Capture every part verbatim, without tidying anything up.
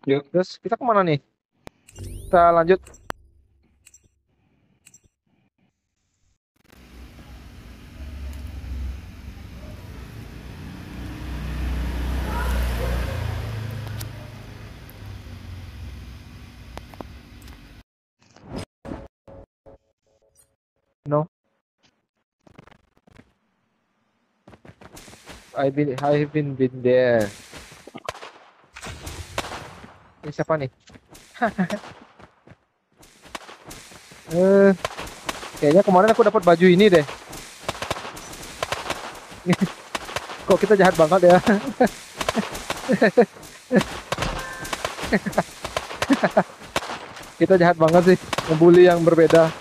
Yuk. Terus kita kemana nih? Kita lanjut. No. I've been I've been been there. Ini siapa nih? eh, kayaknya kemarin aku dapat baju ini deh. Kok kita jahat banget ya? Kita jahat banget sih, ngebully yang berbeda.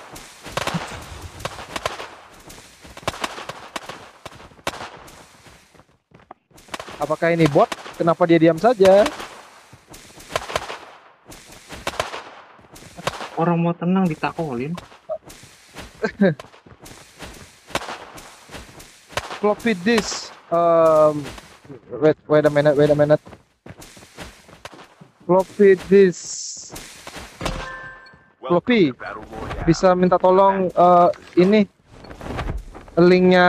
Apakah ini bot? Kenapa dia diam saja? Orang mau tenang ditakolin. Floppy disk. Um, wait, wait a minute, wait a minute. Floppy disk. Floppy, bisa minta tolong uh, ini linknya,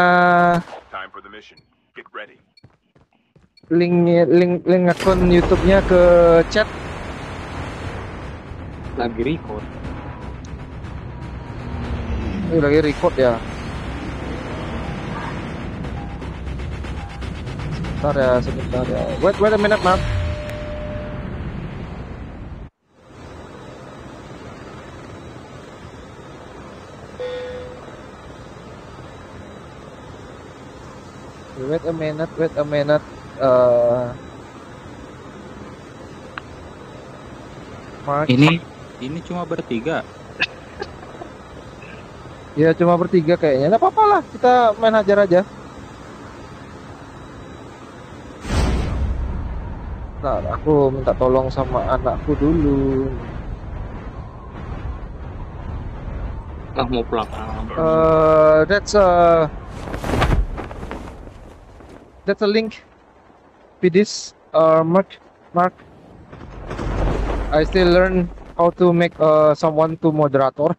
link link link akun YouTube-nya ke chat. Lagi record. Ini lagi record ya. Sebentar ya, sebentar ya. Wait, wait a minute, Matt. Wait a minute, wait a minute. Uh, Mark. Ini ini cuma bertiga. Ya cuma bertiga kayaknya. Nggak apa-apa lah, kita main hajar aja. Nah, aku minta tolong sama anakku dulu. Ah, mau pulang. Uh, that's a that's a link. Pidis, uh, Mark, Mark. I still learn how to make uh, someone to moderator.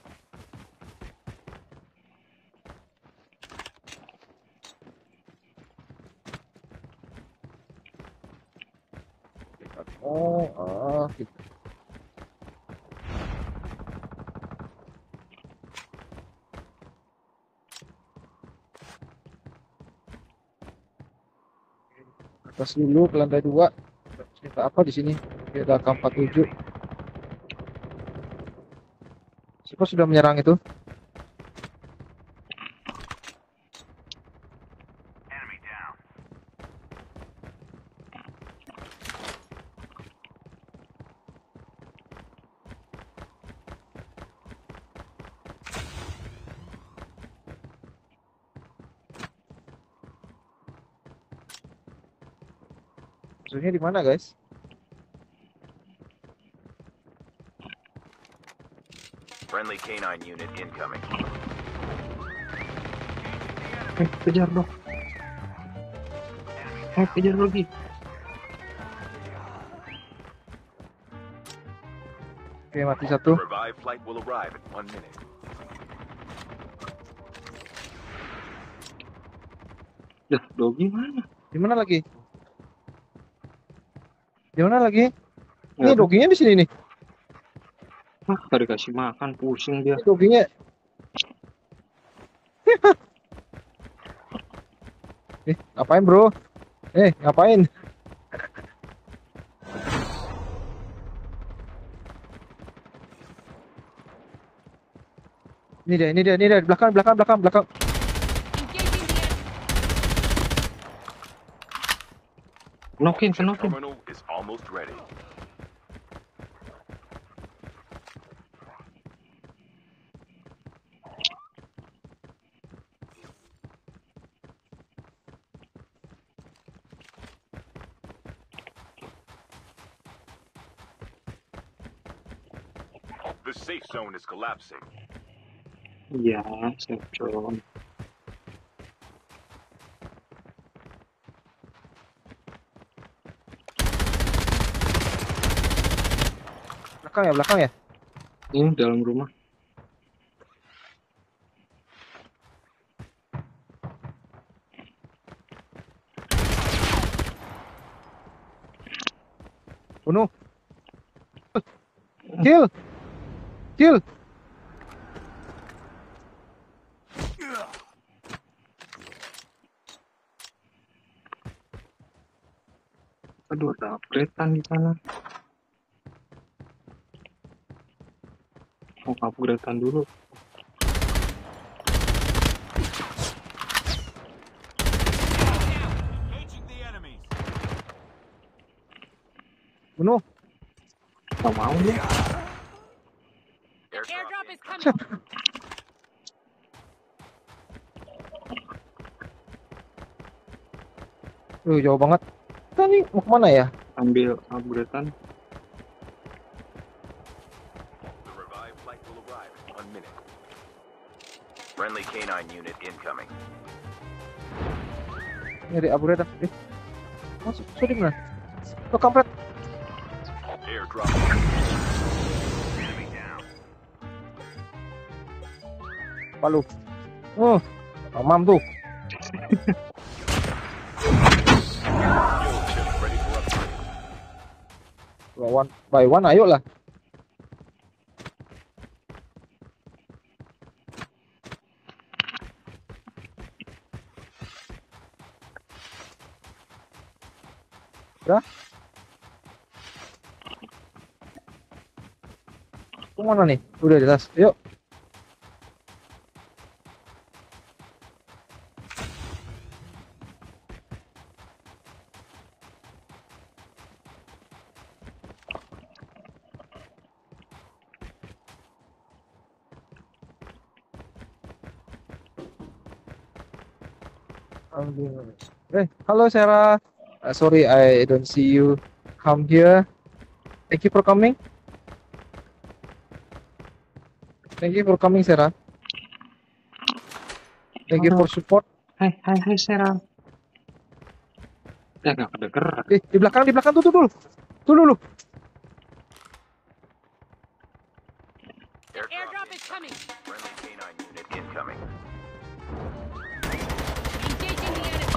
Oh, ah, gitu. Atas dulu ke lantai dua. Kita apa di sini? Kita K empat puluh tujuh. Siapa sudah menyerang itu? Musuhnya di mana, guys? Friendly canine unit incoming. Eh, kejar dong. Eh, kejar lagi. Oke, mati satu. Revive flight will arrive in one minute. Dah, Dogi mana? Di mana lagi? Di mana lagi? Ini Ya, doginya di sini nih. ah, gak dikasih makan, pusing dia. Ini doginya. Eh, ngapain, bro? Eh, ngapain? Ini dia, ini dia, ini dia. Belakang, belakang, belakang, belakang. Nokin, kenokin. Terminal is almost ready. The safe zone is collapsing. Iya, secon. Belakang ya, belakang ya. Ini dalam rumah. Bunuh. Kill. Kill. Aduh, ada upgrade-an di sana. Mau upgrade-an dulu. Bunuh. Gak mau nih. Airdrop Airdrop is incoming. coming. Tuh, jauh banget. Kita nih mau kemana ya? Ambil upgrade-an. The revived flight will arrive in one minute. Friendly K nine unit incoming. Nyari upgrade dah. Eh. Masuk, sorry mana? Oh, kampret. Airdrop. Enemy down. Palu. Oh, mamam tuh. Fuel chip ready for upgrade. One by one, ayo lah. Udah. Kemana nih? Udah di atas. Yuk. Eh, halo Sarah. Uh, sorry, I don't see you come here. Thank you for coming. Thank you for coming, Sarah. Thank you for support. Hai, hai, hai, Sarah. Ya, gak kedenger. Eh, di belakang, di belakang tuh, tuh dulu. Tuh dulu. Airdrop is coming. Friendly K nine unit incoming. Engaging the enemy.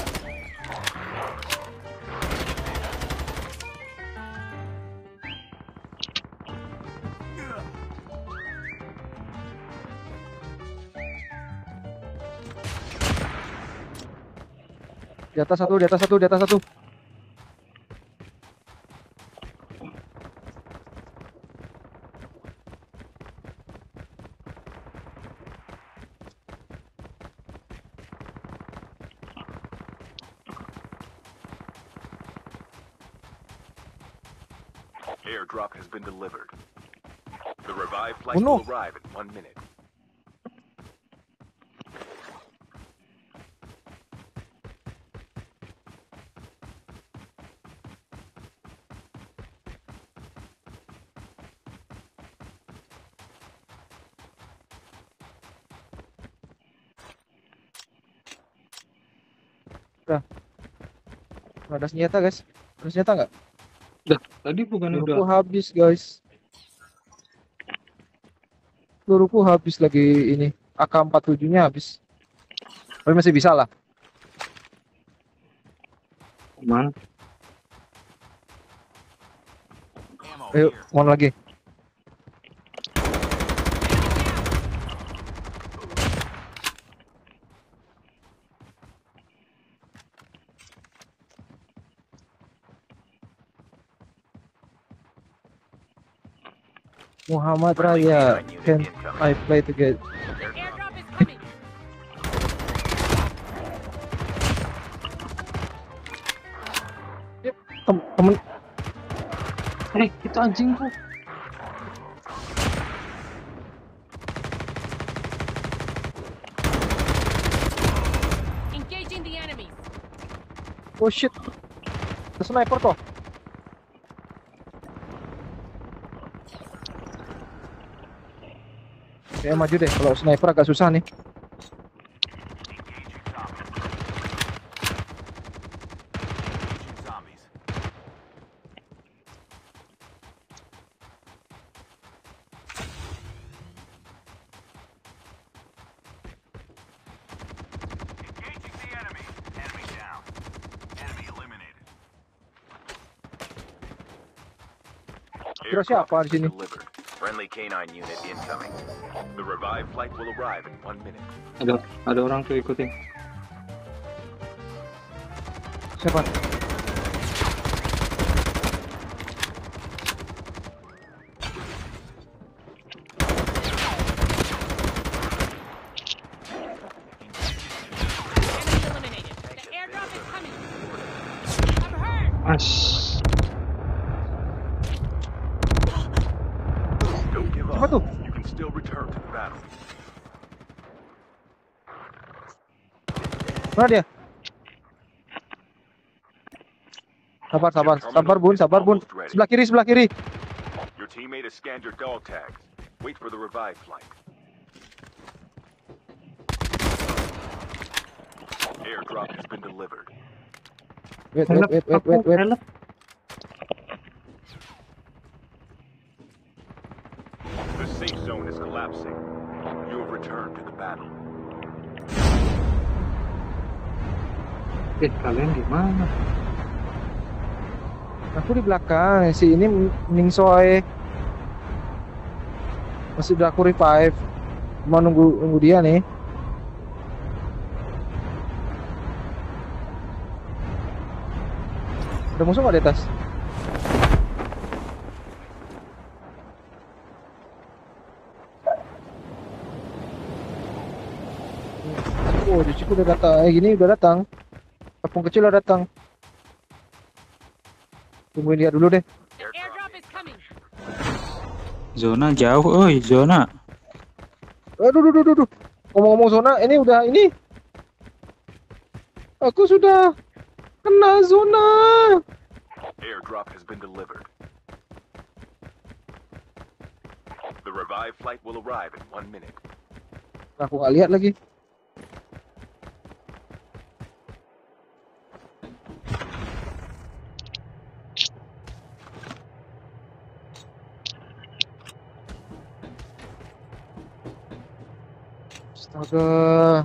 Di atas satu, di atas satu, di atas satu. Airdrop has been delivered. The revived flight Oh, no. will arrive in one minute. Ada senjata, guys. Ada senjata nggak? Tadi bukannya Peluruku udah habis, guys. Peluruku habis lagi ini. A K empat puluh tujuh-nya habis. Tapi masih bisa lah. kemana? Ayo, mana lagi? Muhammad Friendly Raya, K nine unit can incoming. I play together? Airdrop is coming. Tem- temen Eh, itu anjingku. Engaging the enemies. oh shit, ada sniper toh. Kayak maju deh, kalau sniper agak susah nih. Zombies. Kira siapa di sini? Delivered. Friendly canine unit incoming. The revived flight will arrive in one minute. Ada ada orang tuh ikutin. Siapa? Enemy eliminated. The airdrop is coming. I'm hurt. As. Don't give Siapa up. tuh? You can still return to the battle. Mana dia? Sabar, sabar, sabar bun, sabar bun. Sebelah kiri, sebelah kiri. Your teammate has scanned your dog tags. Wait for the revived flight. Airdrop has been delivered. Wait, wait, wait, wait, wait, wait. Help. The safe zone is collapsing. You have returned to the battle. Eh, kalian di mana? Aku di belakang. Si ini ningsoy. Masih udah aku revive. Mau nunggu nunggu dia nih. Ada musuh nggak di atas? Oh, cuciku udah datang. Eh, gini udah datang. Kampung kecil udah datang. Tungguin dia dulu deh. The airdrop is coming. Zona jauh, oi, zona. Aduh, aduh, aduh, aduh. Ngomong-ngomong zona, ini udah ini. Aku sudah kena zona. Airdrop has been delivered. The revived flight will arrive in one minute. Aku nggak lihat lagi. Astaga.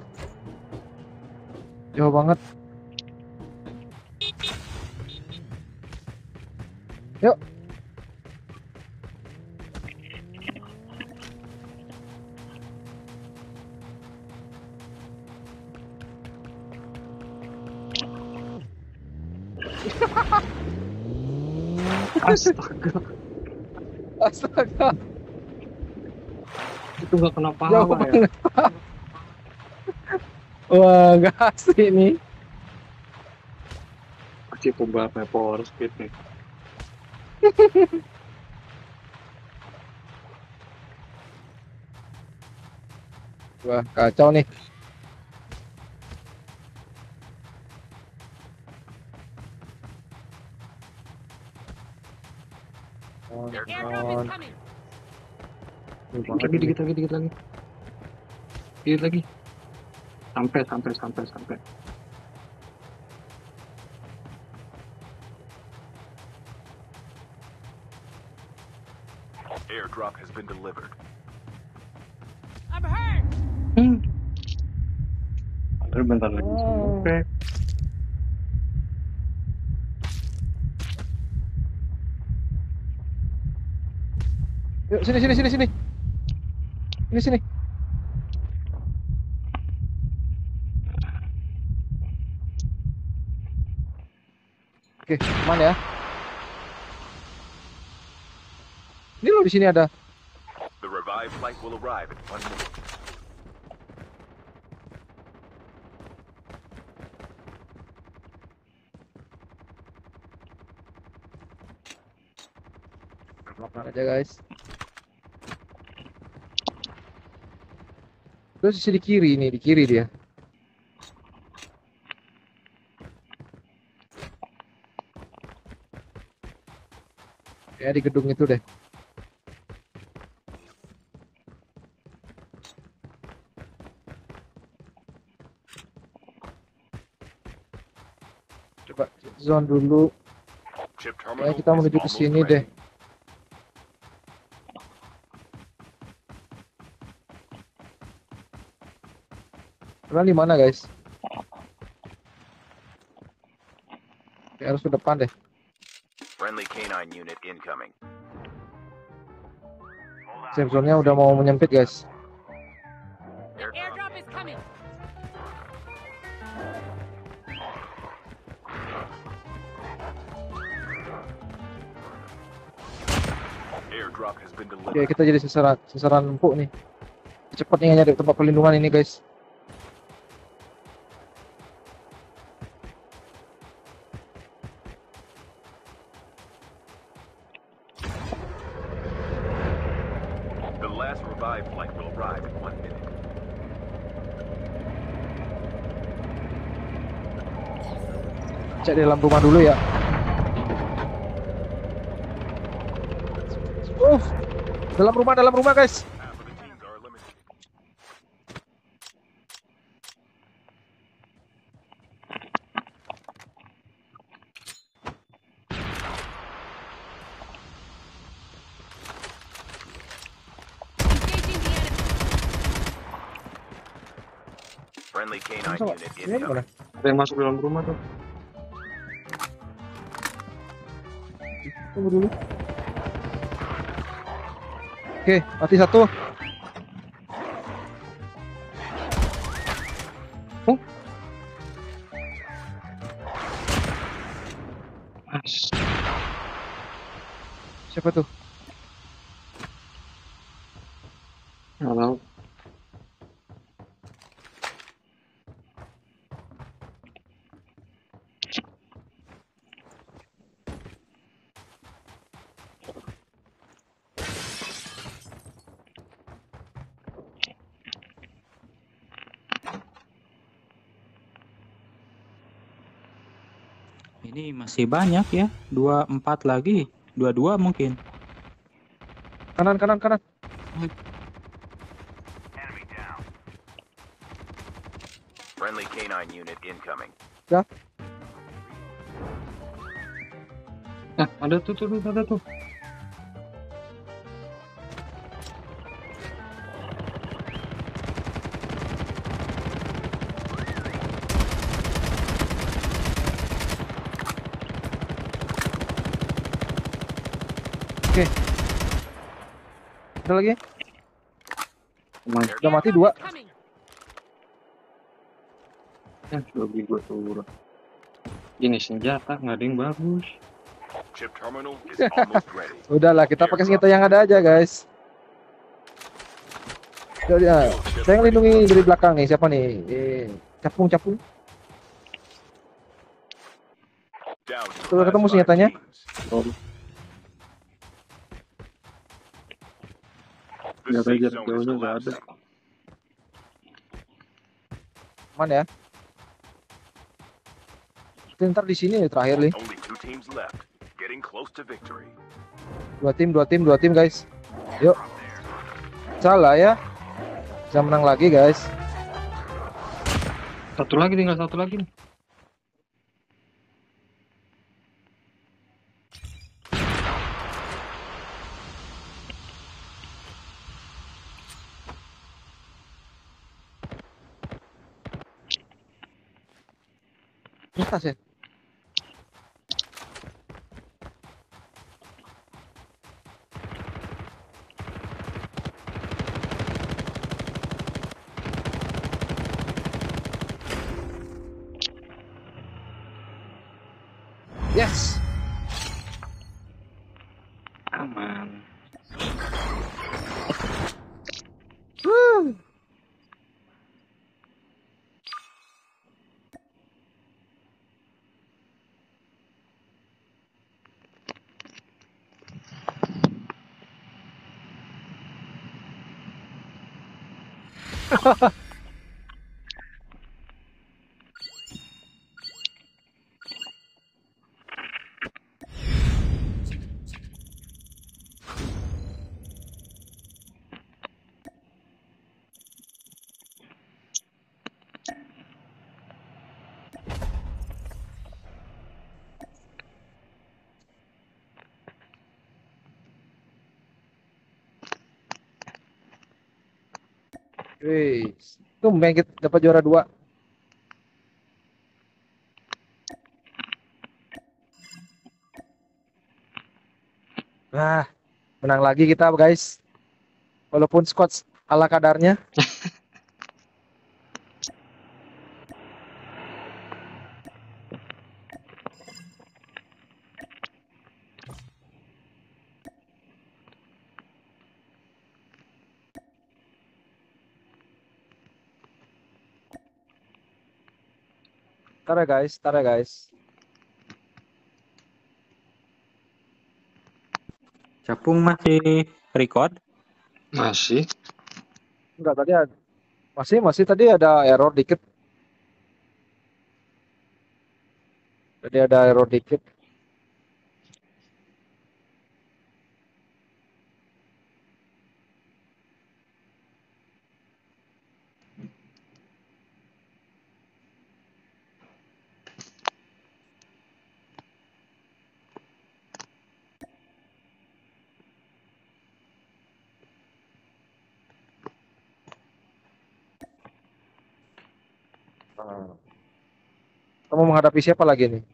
Jauh banget. Yuk. Astaga. Astaga. Itu nggak kena Jauh pahala ya. banget. Wah, gak asli nih. Masih pembalap power speed nih. Wah, kacau nih. The airdrop is coming. Dikit lagi, dikit lagi, dikit lagi. Dikit lagi. Sampai, sampai, sampai, sampai. Airdrop has been delivered. I'm hurt. Hmm. Bentar, bentar lagi. Oke. Yuk, sini, sini, sini, sini. Ini sini. Oke, aman ya. Ini loh di sini ada. The revived flight will arrive in one minute. Makan aja guys. Terus di kiri nih, di kiri dia. Ya di gedung itu deh. Coba zone dulu. Chip Ya terminal kita is menuju ke almost sini ready. deh. Kalian di mana guys? Ya, harus ke depan deh. Friendly canine unit incoming. Safe zone-nya udah mau menyempit, guys. The airdrop is coming. Airdrop has been Oke, delivered. kita jadi sasaran sasaran empuk nih. Cepat nih nyari tempat perlindungan ini, guys. The last revived flight will arrive in one minute. Cek di dalam rumah dulu ya. Uh, dalam rumah, dalam rumah, guys. Half of the teams are eliminated. Engaging the enemy. Friendly canine Sama, unit ini mana? incoming. Ada yang masuk dalam rumah tuh. Tunggu dulu. Oke, mati satu. Oh. As. Siapa tuh? Nggak tahu. Ini masih banyak ya. Dua empat lagi. Dua dua mungkin. Kanan, kanan, kanan. Friendly canine unit incoming. Nah, ada tuh tuh tuh, ada tuh. Oke. Ada lagi? Emang Udah mati dua. Airdrop is coming. ya, lebih gue turun. Ini senjata nggak ada yang bagus. Chip terminal is almost ready. Udahlah, kita pakai senjata yang ada aja, guys. Jadi, ah, saya ngelindungi dari belakang nih. Siapa nih? Eh, capung, capung. Down to the Sudah last ketemu five senjatanya? teams. Oh, The Senjata safe jarak zone is jauhnya nggak ada. collapsing. Aman ya? Kita ntar di sini nih terakhir nih. Only two teams left. Getting close to victory. Dua tim, dua tim, dua tim, guys. Yuk. Salah ya. Bisa menang lagi, guys. Satu lagi, tinggal satu lagi nih. Ini tas ya? Yes. Aman. Woo. Wih, tumben kita dapat juara dua. Nah, menang lagi kita, guys. Walaupun squad ala kadarnya. Ntar ya guys, ntar ya guys. Capung masih record? Masih. Enggak, tadi ada, masih masih tadi ada error dikit. Tadi ada error dikit. Nah, kamu menghadapi siapa lagi nih?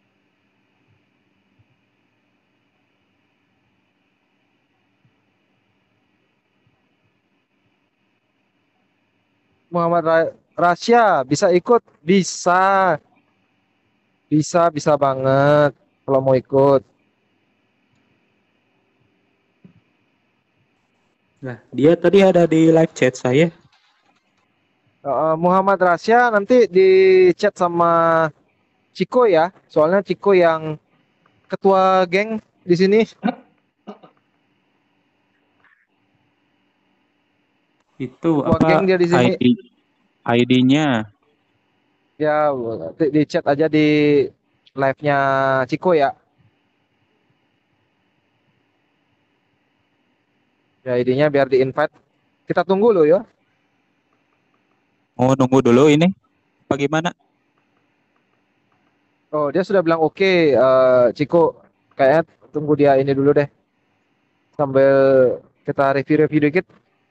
Muhammad Ra- Rasya bisa ikut? Bisa, bisa, bisa banget kalau mau ikut. Nah, dia tadi ada di live chat saya. Uh, Muhammad Rasya nanti di chat sama Ciko ya, soalnya Ciko yang ketua geng di sini. Itu Ketua apa geng dia di sini. I D I D-nya? Ya, di, di chat aja di live-nya Ciko ya. Ya, I D-nya biar di invite. Kita tunggu loh ya. Oh, nunggu dulu ini. Apa gimana? Oh, dia sudah bilang oke, eh, Ciko. Kayaknya tunggu dia ini dulu deh. Sambil kita review-review dikit.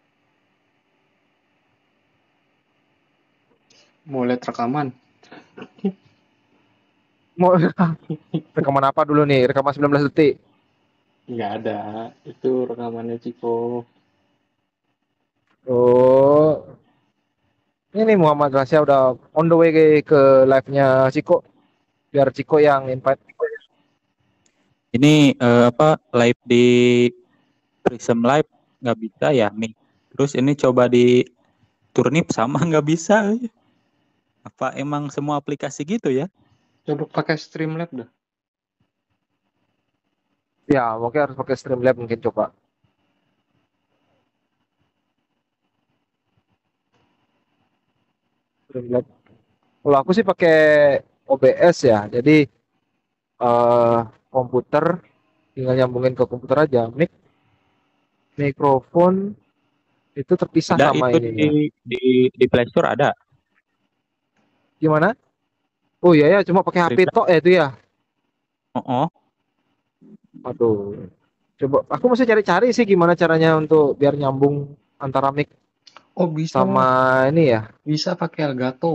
Mau lihat rekaman? Mau rekaman apa dulu nih? Rekaman sembilan belas detik. Nggak ada. Itu rekamannya Ciko. Oh, ini Muhammad Rasya udah on the way ke, ke live-nya Ciko. Biar Ciko yang invite. Ini eh, apa live di Prism Live nggak bisa ya, Mik. Terus ini coba di Turnip sama nggak bisa. Apa emang semua aplikasi gitu ya? Coba pakai Streamlab dah. Ya, mungkin harus pakai Streamlab mungkin coba. Streamlab. Kalau aku sih pakai O B S ya. Jadi eh komputer tinggal nyambungin ke komputer aja. Mic, mikrofon itu terpisah Ada sama itu di ininya. di di Play Store ada. Gimana? Oh iya ya, cuma pakai H P Streamlab. tok ya itu ya. Oh, oh. Aduh. Coba aku mesti cari-cari sih gimana caranya untuk biar nyambung antara mic Oh bisa. sama ini ya. Bisa pakai Elgato.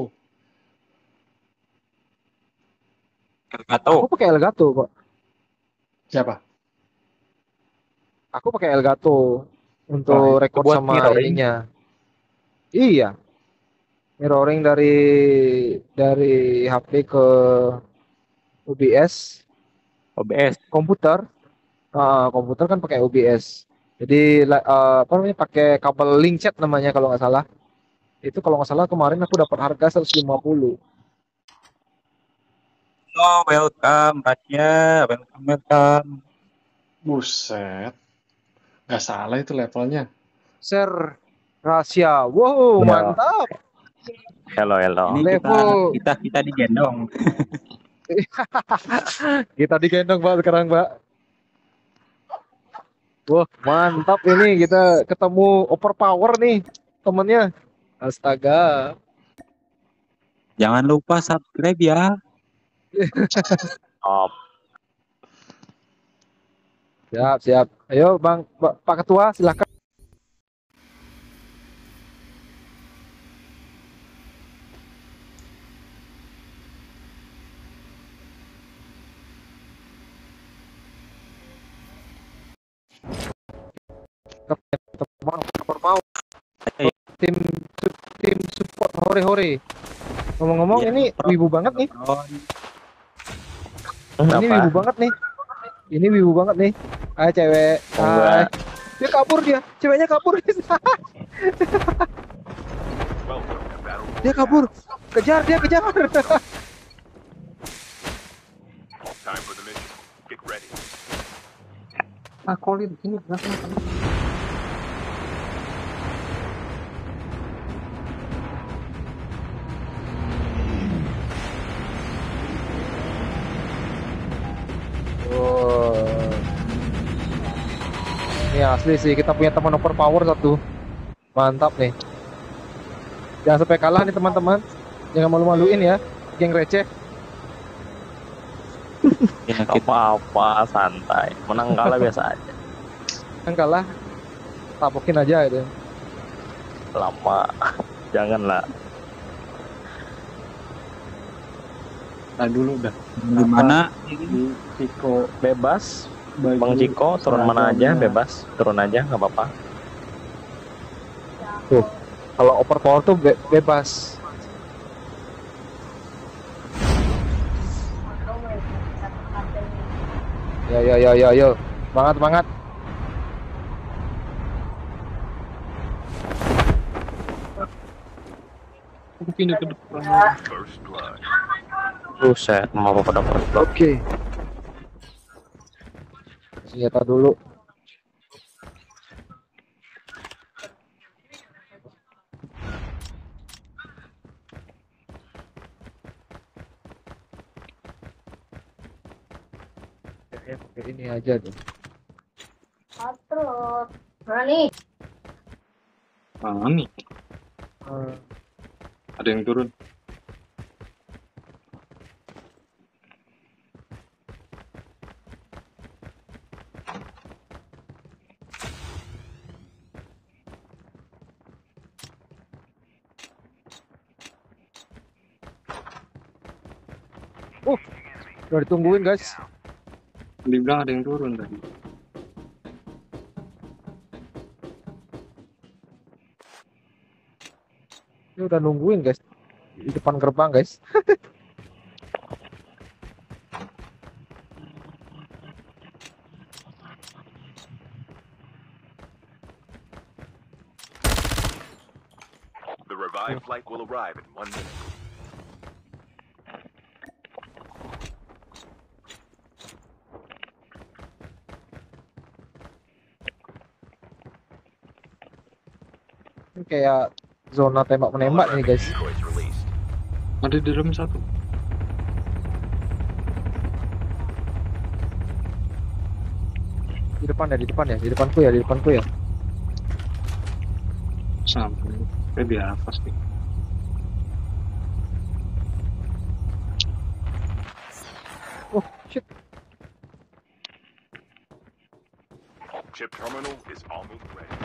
Elgato. Aku pakai Elgato kok. Siapa? Aku pakai Elgato untuk Wah, itu record buat sama mirroring. ininya. Iya, mirroring dari dari H P ke O B S O B S. komputer. Ah, komputer kan pakai O B S. Jadi la- eh, apa namanya pakai kabel link chat namanya kalau nggak salah. Itu kalau nggak salah kemarin aku dapat harga seratus lima puluh. Oh, welcome, Rasya. Welcome, welcome. Buset. Nggak salah itu levelnya. Share rahasia. Wow, Ya, mantap. hello, hello. Ini kita Level kita kita digendong. kita digendong Mbak sekarang Mbak. Wah, mantap ini kita ketemu overpower nih temennya. Astaga. Jangan lupa subscribe ya. Oh, Siap, siap. Ayo Bang, Pak Pak Ketua silakan. Teman tim tim support hore-hore. Ngomong-ngomong Iya, ini pro- wibu banget nih. Oh, Ini Kenapa? wibu banget nih. Ini wibu banget nih. Ah cewek. Oh, Hai. enggak. Dia kabur dia. Ceweknya kabur. Welcome to Battle Dia Royale. kabur. Kejar dia kejar. Time for the mission. Get ready. Ah, Colin, ini belakang. Oh. Ini asli sih, kita punya teman overpower satu. Mantap nih. Jangan sampai kalah nih teman-teman. Jangan malu-maluin ya, geng receh. ya kita Apa-apa, santai. Menang kalah biasa aja. Yang kalah, tapokin aja gitu. Lama. Janganlah. Nah, dulu dah. gimana Di Ciko Bebas. baju Bang Ciko turun mana aja, seragamnya. bebas. Turun aja, nggak apa-apa. Kalau overpower tuh be- bebas. Ya ya ya ya yo. Semangat semangat. Aku pindah ke depan. First blood. Buset, mau apa pada first blood. Oke. Senjata dulu. Kayaknya pakai ini aja deh. Terus. Berani. Ah, nih. Hmm. Ada yang turun. Udah ditungguin guys. Dibilang ada yang turun tadi. Ini udah nungguin guys. Di depan gerbang guys. The revived flight will arrive in one minute. Ini kayak zona tembak menembak nih guys. Decoys released. Ada di dalam satu. Di depan ya, di depan ya, di depanku ya, di depanku ya. Sampai. Kayak di atas nih. Oh shit. Chip terminal is almost ready.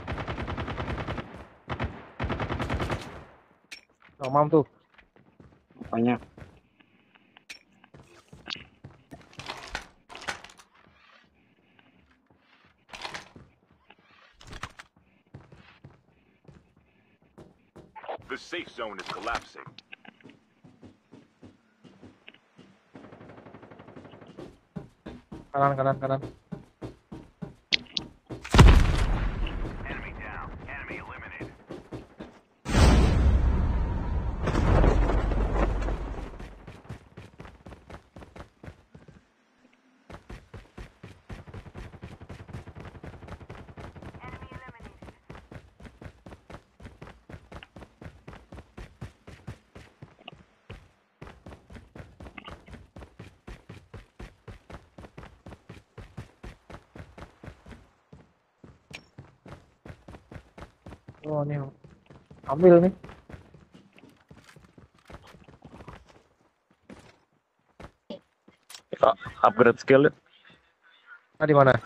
Mamam tuh. Apanya? The safe zone is collapsing. Kanan kanan kanan. Enemy down. Enemy eliminated. Oh nih. Ambil nih. Kok upgrade skill ya? Nah di mana?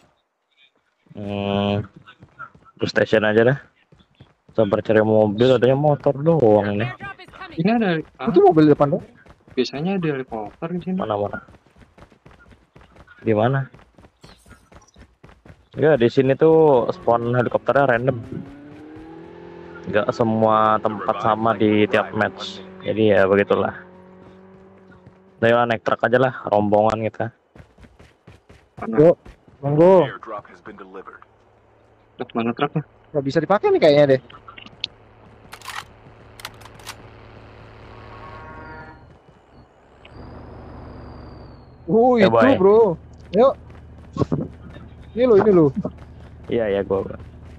Hmm, terus station aja dah. Sabar cari mobil, adanya motor doang nih. Airdrop is coming. Ini ada. Ah, Itu mobil di depan tuh. biasanya ada helikopter di sini. Mana mana? Di mana? Enggak, di sini tuh spawn helikopternya random. nggak semua tempat sama di tiap match. Jadi ya begitulah. Ayo naik truk aja lah, rombongan kita. Yuk, monggo. Airdrop has been delivered. Truk mana truknya? Nggak bisa dipakai nih kayaknya deh. Uh, Ya, itu boy. bro. Yuk. Ini lo, ini lo. Iya ya gua.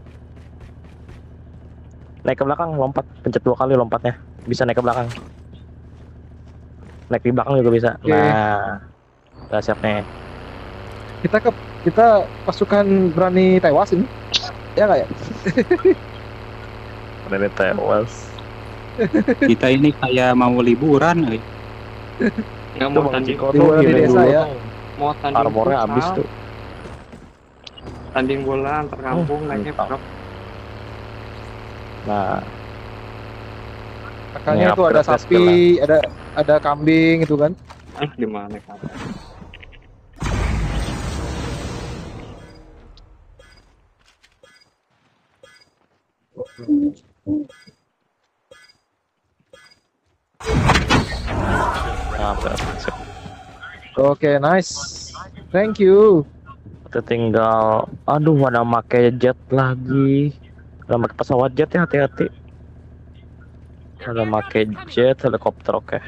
Naik ke belakang, lompat, pencet dua kali lompatnya. Bisa naik ke belakang. Naik di belakang juga bisa. Oke. Nah, udah siap nih. Kita ke kita pasukan berani tewas ini. Ya nggak ya? Udah tewas. Kita ini kayak mau liburan, eh. Nggak Itu mau Bang tanding, Ciko tuh liburan di gila desa dulu ya. tuh. mau tanding Armornya futsal, habis tuh. tanding bola antar kampung naiknya mantap. truk. Nah, Makanya Ini itu ada upgrade sapi, ada ada kambing itu kan. Ah, di mana kamu? nah berhasil. Oke, nice. Thank you. Kita tinggal, aduh ada make jet lagi. Ada make pesawat jet ya, hati-hati. Ada make jet, helikopter, oke.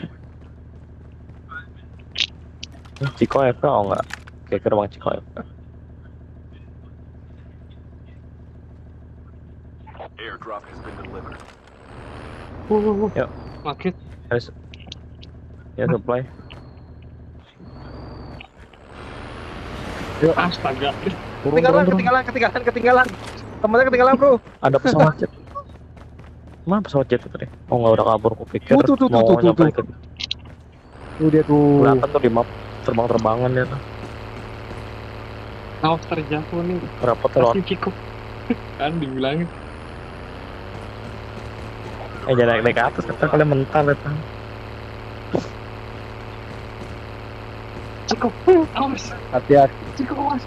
Hmm, Ciko F K oh enggak? Oke, kira bang Ciko F K. Airdrop has been delivered. Uh, uh, uh. Yuk. Makin Harus ya supply. astaga. Turun, Ketinggalan, turun, turun. ketinggalan, ketinggalan, ketinggalan. Temennya ketinggalan, bro. Ada pesawat jet. Mana pesawat jet itu tadi? Oh nggak, udah kabur. Kupikir Tuh, tuh, tuh, mau tuh, tuh, nyampe tuh. ke Tuh dia tuh. kelihatan tuh di map terbang-terbangan dia tuh. Naos terjatuh nih. Berapa tuh Lord? Pasti Ciko. Kan dibilangin. Eh jangan naik, naik ke atas, kita kalian mental ya. Ciko, awas. Hati-hati. Ciko, awas.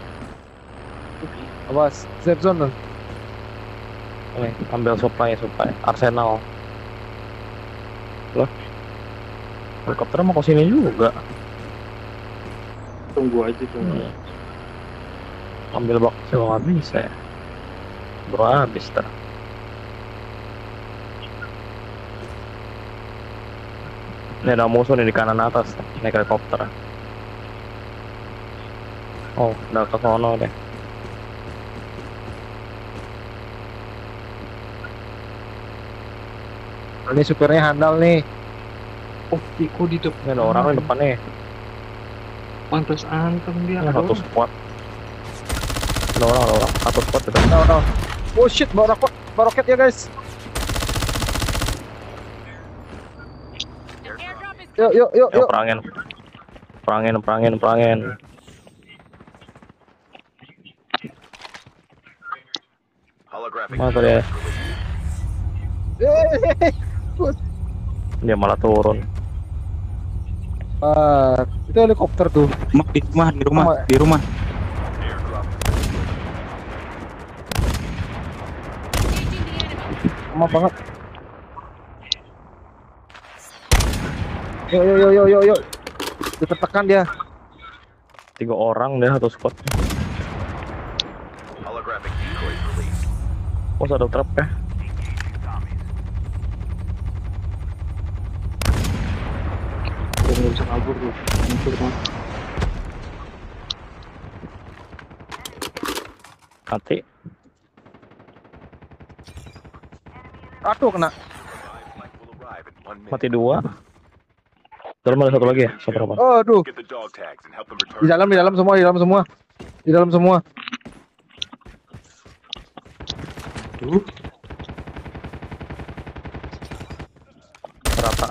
Awas, safe zone. Nih, ambil supply, supply. Arsenal. Loh. Helikopter mau ke sini juga. Tunggu aja tunggu. Hmm. Ambil box nggak bisa ya. Bro habis ter. Ini ada musuh nih di kanan atas, naik helikopter. Oh, udah ke sono deh. Ini supirnya handal nih. Oh, Ciko di depan. Ini ada orang di depan nih. Pantas anteng dia. Ini Ada satu orang. squad. Ada orang, ada orang. Satu squad itu. No, no. Oh shit, bawa roket, bawa roket ya guys. The airdrop is Yuk, yuk, yuk, Yuk, yuk. perangin. Perangin, perangin, perangin. Holographic Mana key tadi ya? cards released. Eh, Dia malah turun. Ah, itu helikopter tuh. Mak, di rumah, di rumah, Sama- di rumah. Airdrop engaging the enemy. Lama banget. Yuk, yuk, yuk, yuk, yuk, yuk. Ditekan dia. Tiga orang deh satu squad. holographic decoys released. Oh, ada trap ya? Udah nggak bisa kabur lu. Hancur banget. Mati. Aduh, kena. Revived flight will arrive in one minute. Mati dua. Dalam ada satu lagi ya? Satu apa? Oh, aduh. Get the dog tags and help them return. Di dalam, di dalam semua, di dalam semua. Di dalam semua. Tuh, Rata.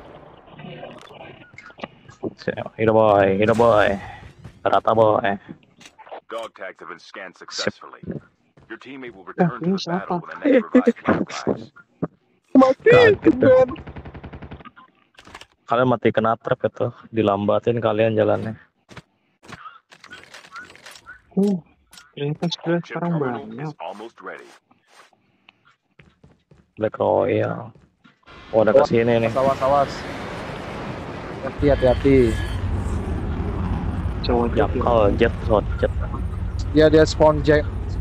Hidup boy, hidup boy. Rata boy. Dog tags have been scanned successfully. Your teammate will return to ini the battle siapa? when the next revived flight arrives. Mati. Kaget dah. Ben. Kalian mati kena trap itu, dilambatin kalian jalannya. uh, ternyata sebenarnya Chip sekarang terminal banyak. is almost ready. Black Royal. Oh, ada kesini nih. Awas, awas. Hati, hati-hati. Cowok jet ya. Jakal jet, pesawat jet. Dia dia spawn jet.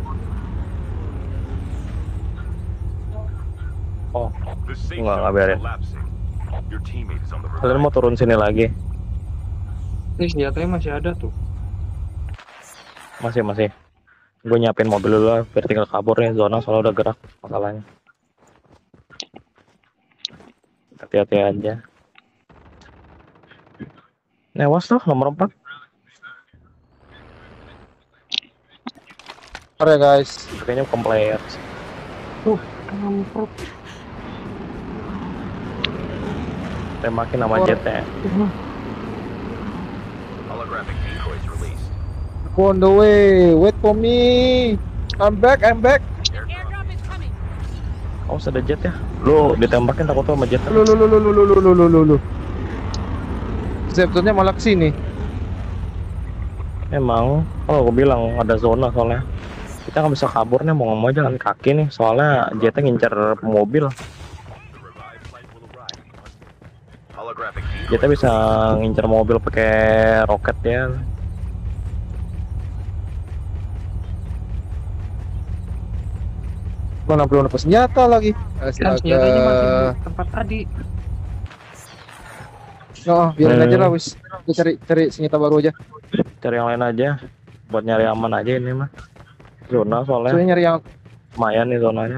Oh, The safe Nggak, nggak zone is biarin. collapsing. Your teammate is on the kalian revive. mau turun sini lagi? Ini senjatanya masih ada tuh. Masih, masih. Gue nyiapin mobil dulu lah, biar tinggal kabur nih. Zona soalnya udah gerak masalahnya. Hati-hati aja. Newas tuh nomor empat. Bentar ya guys. Kayaknya komplit. Tuh, kampret. Tembakin nama Oh. jetnya. Holographic decoys released. Aku on the way. Wait for me. I'm back, I'm back. Airdrop is coming. Oh, ada jet ya? Lu ditembakin takut tuh sama jet. Lu lu lu lu lu lu lu lu lu lu. Zeptonnya malah kesini. Emang, oh gue bilang ada zona soalnya. Kita nggak bisa kabur nih, mau ngomong jalan kaki nih. Soalnya jetnya ngincer mobil. The revived flight will arrive in one minute. Holographic decoys. Jetnya bisa ngincer mobil pakai roket ya. Mana belum dapat senjata lagi. Kan senjatanya masih di Astaga. tempat tadi. Oh, biarin Hmm. aja lah wis. Kita cari cari senjata baru aja. Cari yang lain aja. Buat nyari aman aja ini mah. Zona soalnya Soalnya nyari yang lumayan nih zonanya.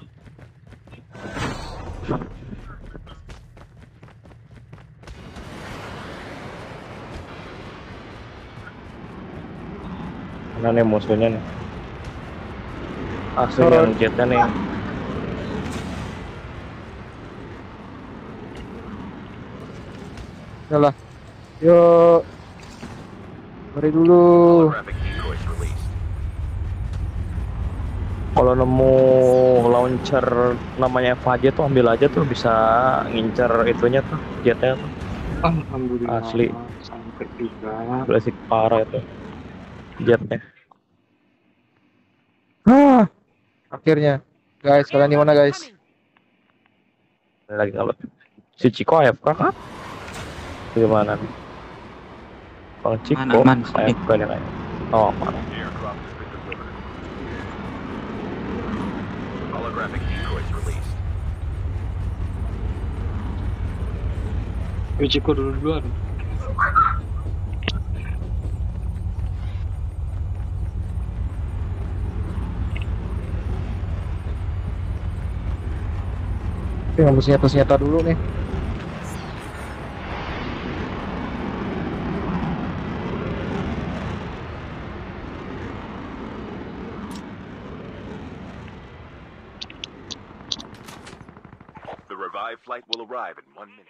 Mana nih musuhnya nih? Asli yang jetnya nih. Yalah. Yuk. Mari dulu. Holographic decoys released. Kalau nemu launcher namanya F H J tuh ambil aja tuh, bisa ngincer itunya tuh, jetnya tuh. Alhamdulillah. Asli. Sampai juga. Basic parah itu jetnya. Ah, akhirnya. Guys, kalian di mana guys? Lagi kalau si Ciko A F K kah? Gimana nih? Bang Ciko Aman, aman. A F K nih kayaknya. Oh, mana? Airdrop has been delivered. Holographic decoys released. Ujiko dulu duluan. Oke, ngambil senjata-senjata dulu nih. The revived flight will arrive in one minute.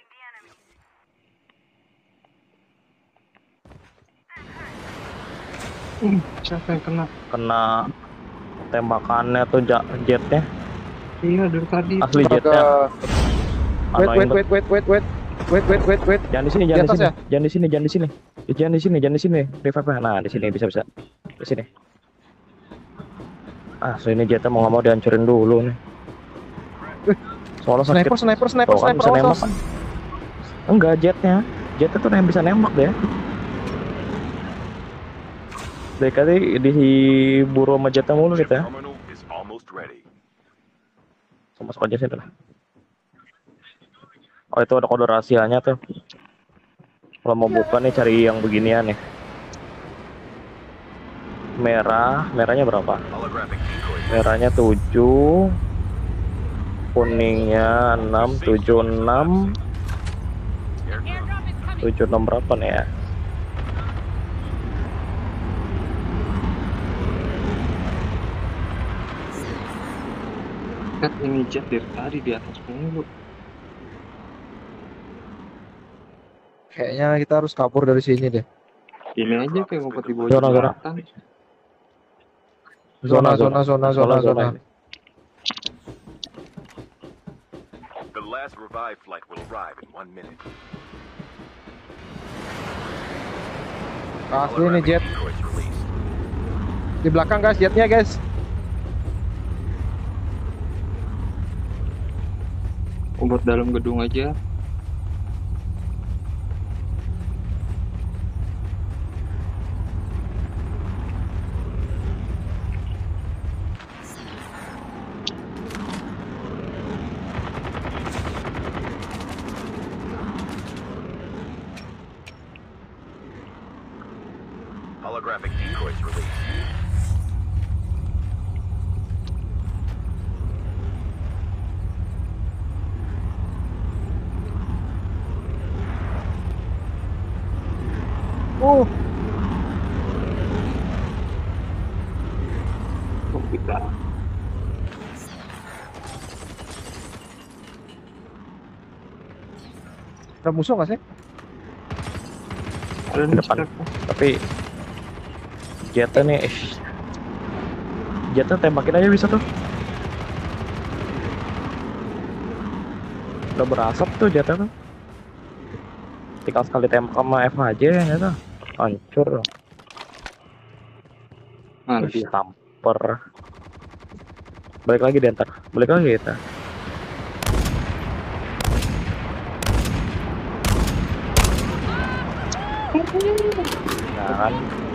Hmm, siapa yang kena? Kena tembakannya tuh ja- jetnya, Iya dari tadi. asli Astaga. jetnya. Wait, Annoying wait, banget. wait, wait, wait, wait. Wait, wait, wait, wait. Jangan di sini, Di jangan di atas sini, ya? jangan di sini, jangan di sini, jangan di sini, jangan di sini. Revive -nya. Nah, di sini bisa bisa. Di sini. Ah, so ini jetnya mau nggak mau dihancurin dulu nih. Soalnya sakit. Sniper, sniper, sniper, Tuh kan sniper. bisa awas, nembak awas. kan? Enggak, jetnya. Jetnya tuh yang bisa nembak deh. Dari tadi diburu sama jetnya mulu Chip gitu ya. terminal is almost ready. Sama masuk aja sini lah. Oh, itu ada kode rahasianya tuh. Kalau mau buka nih cari yang beginian nih. Merah, merahnya berapa? Holographic decoys. Merahnya tujuh, kuningnya enam, tujuh, enam, Airdrop is coming. tujuh, enam berapa nih ya? Kan ini jet dari tadi di atas mulu. Kayaknya kita harus kabur dari sini deh. Ini aja kayak ngumpet di bawah Zona, zona. jembatan. Zona, zona, zona, zona, zona. ini. The last revived flight will arrive in one minute. Asli nih jet. Decoys released. Di belakang guys, jetnya guys. buat dalam gedung aja. Holographic decoys released. Oh, Oh, kita. ada musuh nggak sih? Ada Di nih, depan. Star. Tapi jetnya nih, eh, jetnya tembakin aja bisa tuh. Udah berasap tuh jetnya tuh. Tinggal sekali tembak sama F aja ya tuh. Hancur. Mana Wih, dia? tamper. Balik lagi deh ntar. Balik lagi kita. Nah kan.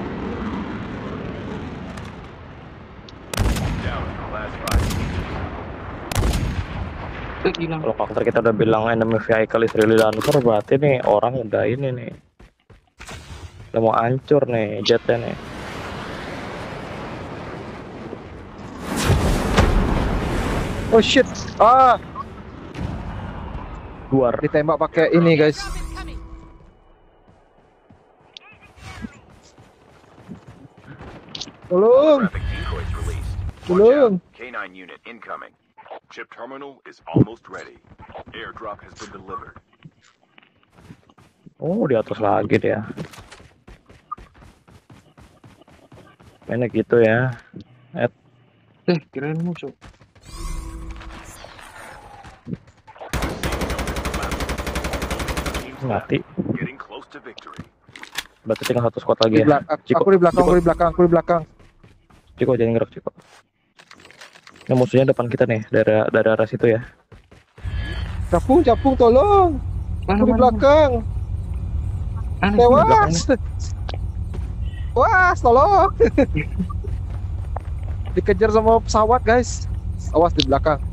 Down. Last five. Eh, hilang. Kalau counter kita udah bilang enemy vehicle is really dancer, berarti nih orang udah ini nih. Udah mau hancur nih jetnya nih. Oh shit. Ah, Luar. ditembak pakai ini guys. Airdrop is coming. Tolong, Holographic decoys released. Watch tolong. out. K nine unit incoming. Chip terminal is almost ready. Airdrop has been delivered. Oh, di atas lagi dia. Mainnya gitu ya. Eh, kirain musuh. Teams Mati. left. Getting close to victory. Berarti tinggal satu squad Di lagi ya. belakang. Ciko, Aku di belakang, aku di belakang, aku di belakang. Ciko jangan gerak Ciko. Ini musuhnya depan kita nih, dari dari arah situ ya. Capung, capung, tolong. Mana, Aku di mana, belakang. mana? Tewas. Wah, tolong. Dikejar sama pesawat, guys. Awas di belakang.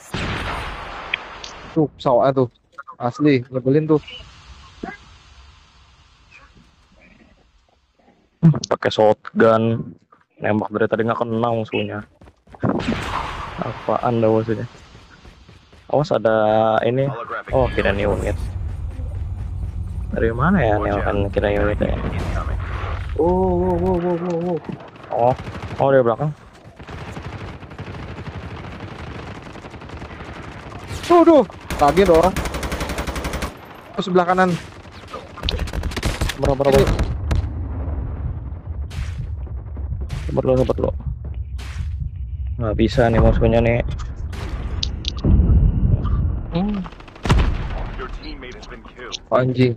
Tuh, pesawat tuh. Asli, nyebelin tuh. Pakai shotgun, nembak dari tadi nggak kena musuhnya. Apaan dah musuhnya? Awas ada ini. Holographic Oh, kira decoys unit. Dari mana ya nih Watch akan out. kira unit ya? Incoming. Oh, wow, wow, wow, wow, wow. Oh, oh dari belakang. Tuh, tuh. Lagi dong. Terus sebelah kanan. Berapa berapa? Sabar lo, sabar lo. Nggak bisa nih musuhnya nih. Hmm. Your teammate has been killed. Anjing.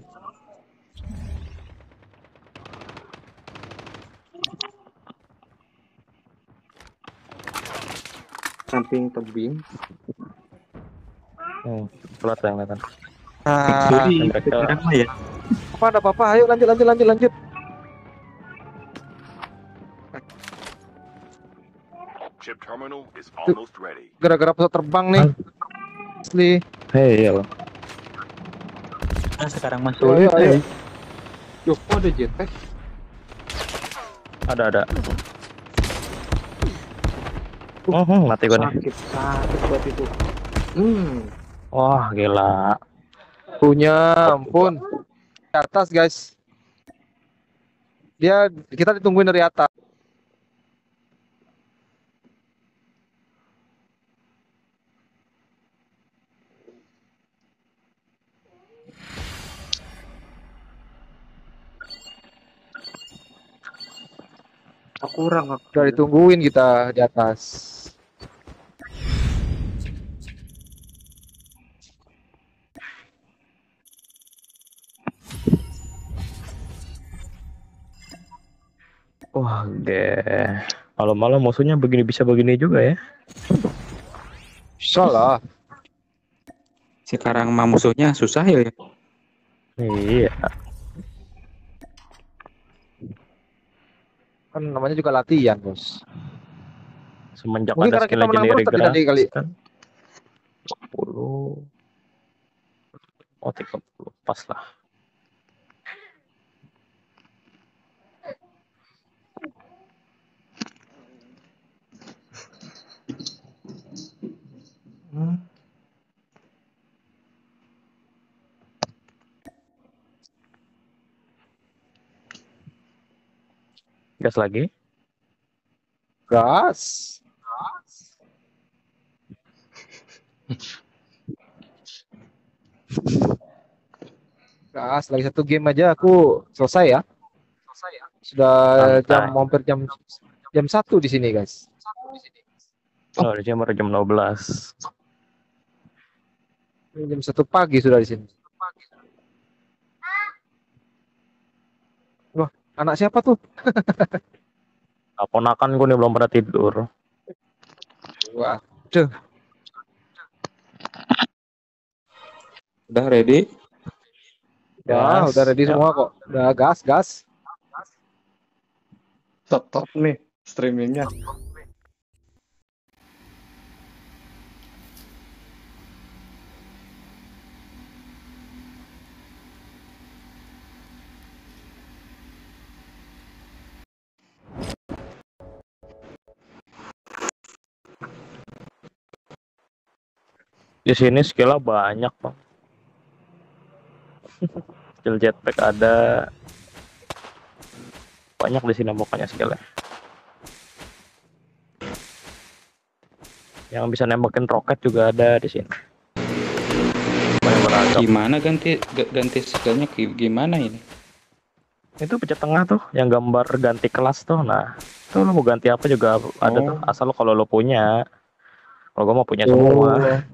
Samping tebing. Hmm, pelat yang kelihatan. Ah, Jadi mereka- sekarang mah ya. apa ada apa-apa? Ayo lanjut, lanjut, lanjut, lanjut. Chip terminal is almost ready. Gara-gara pesawat terbang nih. Asli. Hei, ya lo. Nah, sekarang mah Ayo, sulit. ayo. eh. Yo, kok ada jetpack? Ada ada. Oh, hmm, mati gua nih. Sakit, sakit buat itu. Hmm. Wah, gila. Punya ampun. Di atas, guys. Dia kita ditungguin dari atas. Aku kurang aku. Udah ditungguin kita di atas. Wah, deh. Malam-malam musuhnya begini bisa begini juga ya. Salah. Si Sekarang mah musuhnya susah ya. Iya. Kan namanya juga latihan, Bos. Semenjak Mungkin ada karena skill kita menang legendary terus tapi tadi kali. grass kan. sepuluh. Oh, tiga puluh. Pas lah. Gas lagi. Gas. Gas, lagi satu game aja aku selesai ya. Sudah Santai. jam hampir jam jam satu di sini, guys. Oh, di sini baru jam dua belas. Jam satu pagi sudah di sini. Wah, anak siapa tuh? Ponakan gue nih belum pada tidur. Wah, Udah ready? ya, Gas. udah ready Ya. semua kok. Udah gas, gas. Stop nih streamingnya. Di sini skillnya banyak, Bang. Skill jetpack ada. Banyak di sini pokoknya skillnya. Yang bisa nembakin roket juga ada di sini. Banyak beragam. Gimana ganti ga- ganti skillnya gi- gimana ini? Itu pecah tengah tuh, yang gambar ganti kelas tuh. Nah, tuh lo mau ganti apa juga ada tuh. Oh. Asal lo kalau lo punya. Kalau gua mau punya Oh. semua.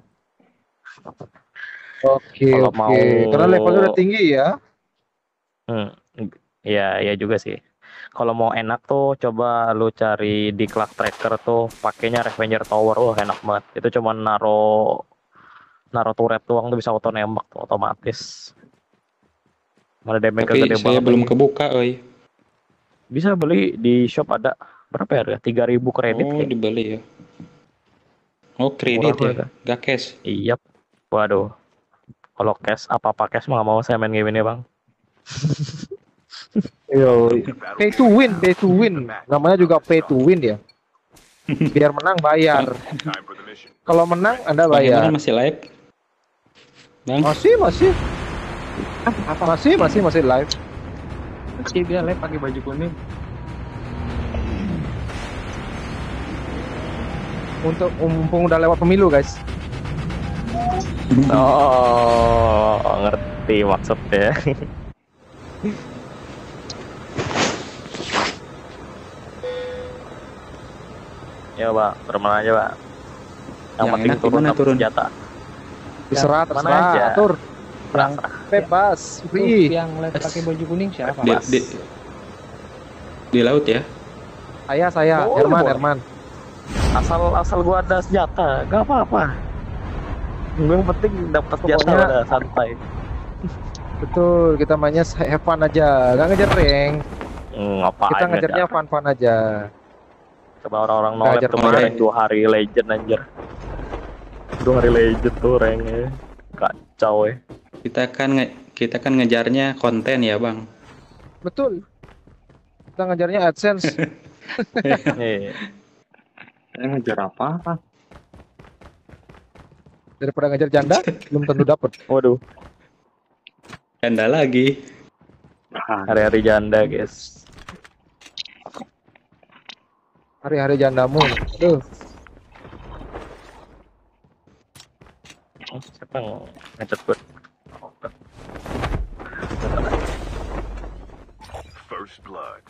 Oke, Kalau oke. mau- Karena levelnya udah tinggi ya. Hmm, ya, ya juga sih. Kalau mau enak tuh coba lu cari di Clock Tracker tuh pakainya Revenger Tower. Wah, enak banget. Itu cuma naro naro turret doang tuh bisa auto nembak tuh otomatis. Ada damage Tapi gede saya banget belum lagi. kebuka, oi. Bisa beli di shop ada berapa ya? tiga ribu kredit Oh, kayak. dibeli ya. Oh, kredit Murah ya, banget. gak cash. Iya. Waduh. Kalau cash apa-apa cash mah nggak mau saya main game ini, Bang. Yo, pay to win, pay to win. Namanya juga pay to win ya. Biar menang bayar. Time for the mission. Kalau menang Anda Bagaimana bayar. masih live? Bang, Masih, masih. Masih, masih, masih live. Masih dia live pakai baju kuning. Untuk mumpung udah lewat pemilu, guys. Oh, ngerti maksudnya. Ya, Pak, bermain aja, Pak. Yang, Yang penting enak turun gimana dapat turun? senjata. Terserah, Mana terserah. aja. Atur. Yang Bebas. Tuh, Free. yang live pakai baju kuning siapa? di, di, di laut ya? Saya, saya. Boleh, Herman, boleh. Herman. asal asal gua ada senjata, gak apa-apa. Yang penting dapat senjata Pokoknya- udah santai. Betul, kita mainnya have fun aja. Gak ngejar rank. Hmm, ngapain Kita ngejarnya ngejar? fun-fun aja. Coba orang-orang Nggak nolep ngejar tuh kemarin. main dua hari legend anjir. Dua hari legend tuh ranknya. Kacau ya. Kita kan nge- kita kan ngejarnya konten ya, Bang. Betul. Kita ngejarnya AdSense. Nih, Saya ngejar apa? Daripada ngejar janda, belum tentu dapet. waduh, Ganda lagi. Ah, hari-hari janda guys. Hari-hari jandamu. Tuh. Oh, siapa yang ngechat gue? First blood.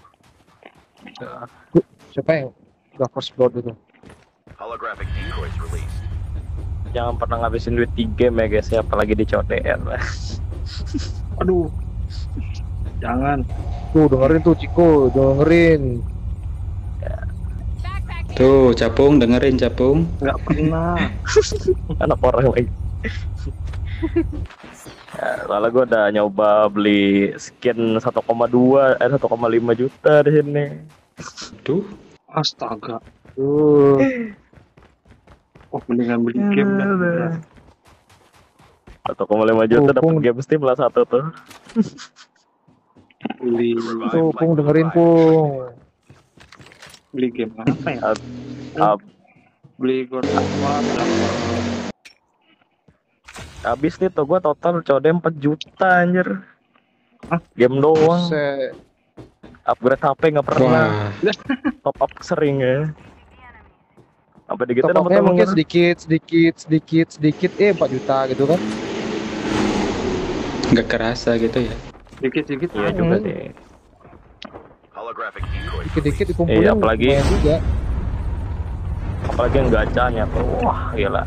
Siapa yang udah first blood itu? Holographic decoys released. Jangan pernah ngabisin duit di game ya guys ya, apalagi di C O D R. aduh. Jangan. Tuh dengerin tuh Ciko, dengerin. Backpack here. Tuh, Capung dengerin Capung. Nggak pernah. Anak orang lagi. Ya, soalnya gue udah nyoba beli skin satu koma dua eh satu koma lima juta di sini. Tuh, Astaga. Tuh. Oh, mendingan beli game dah. Udah. satu koma lima juta dapat Pung. game Steam lah satu tuh. Beli Tuh, Pung dengerin Pung. beli game apa ya? Ab- ab- Beli God of War berapa? Habis nih tuh gue total C O D empat juta anjir. Hah? Game doang. Buset. Upgrade H P nggak pernah. wah, Top up sering ya. Sampai di gitu Top up-nya temen-temen mungkin sedikit, sedikit, sedikit, sedikit, eh empat juta gitu kan. nggak kerasa gitu ya. Dikit-dikit Iya aja. juga Hmm. sih. Holographic decoys Dikit-dikit dikumpulin. Iya, apalagi- lumayan juga. Apalagi yang gacanya tuh. Wah gila.